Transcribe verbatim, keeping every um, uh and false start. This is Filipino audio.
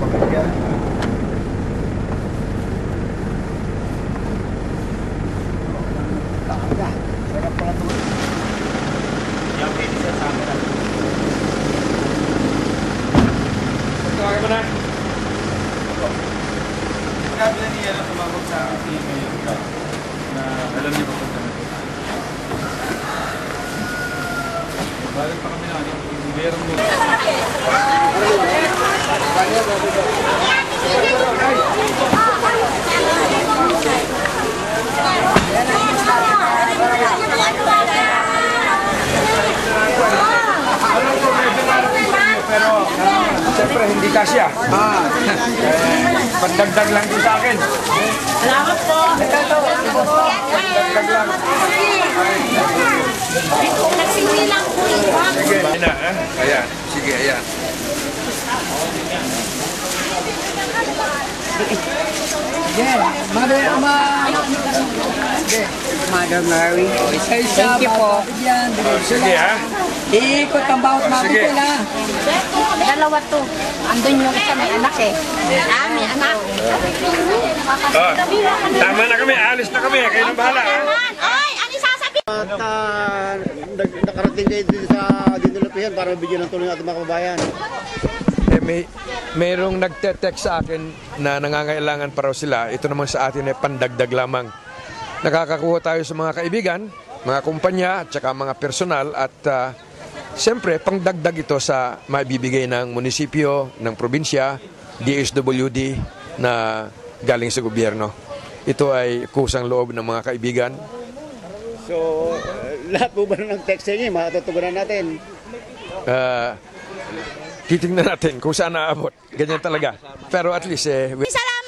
Sarap pala ito. Yan, pwede siya sa akin. Tawagin mo na. Sabi na niya na tumawag sa akin ngayon na alam niya ba kung saan ito. Balik pa kami na. Meron mo. Pero siyempre hindi kasya. Ah. Pandagdag lang din sa akin. Salamat po. Pandagdag lang. Nagsimili lang po. Sige. Ayan, eh? Ayan. Sige, ayan. Yeah, Mother, Ma... Mother Mary. Thank you po. Sige, ha? Iikot ang bawat mapipil, ha? Dalawa to. Andun yung isa may anak eh. Ah, may anak. Oh, tama na kami. Alis na kami. Kayo nang bahala, ha? Ay, ano sasabihin? At uh, nakarating kayo dito sa Dinulapihan para bigyan ng tulong ng ating mga kababayan. Eh, may, mayroong nagte-text sa akin na nangangailangan pa raw sila. Ito naman sa atin ay pandagdag lamang. Nakakakuha tayo sa mga kaibigan, mga kumpanya, at saka mga personal. At uh, siyempre, pangdagdag ito sa maibibigay ng munisipyo, ng probinsya, D S W D na galing sa gobyerno. Ito ay kusang loob ng mga kaibigan. So, uh, lahat po ba ng text sa inyo, matutugunan natin? Uh, titingnan natin kung saan naabot. Ganyan talaga. Pero at least, eh... Salamat!